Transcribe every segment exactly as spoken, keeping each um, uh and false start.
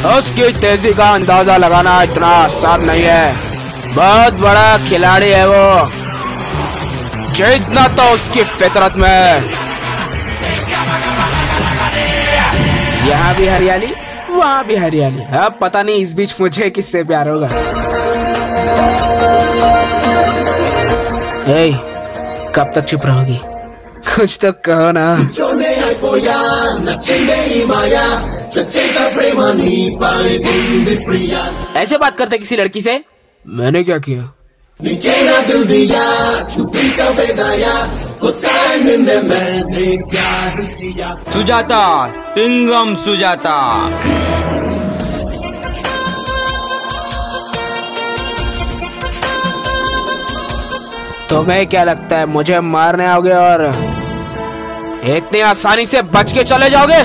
उसकी तेजी का अंदाजा लगाना इतना आसान नहीं है। बहुत बड़ा खिलाड़ी है वो, जीतना तो उसकी फितरत में। यहाँ भी हरियाली, वहाँ भी हरियाली। अब पता नहीं इस बीच मुझे किससे प्यार होगा। ए, कब तक चुप रहोगी? कुछ तो कहो ना। ऐसे बात करते किसी लड़की से? मैंने क्या किया? सुजाता, सिंघम सुजाता। तुम्हें क्या लगता है मुझे मारने आओगे और इतनी आसानी से बच के चले जाओगे?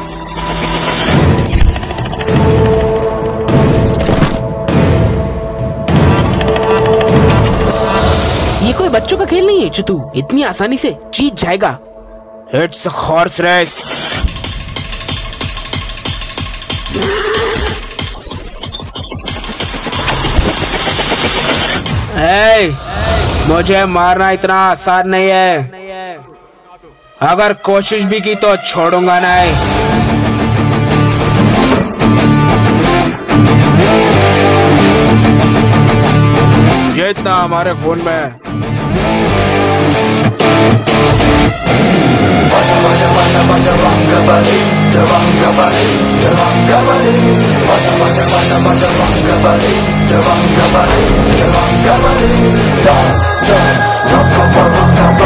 ये कोई बच्चों का खेल नहीं है जो तू इतनी आसानी से जीत जाएगा। It's a horse race. hey, मुझे मारना इतना आसान नहीं है। अगर कोशिश भी की तो छोड़ूंगा नहीं। जीतना हमारे खून में। Jump, jump, jump,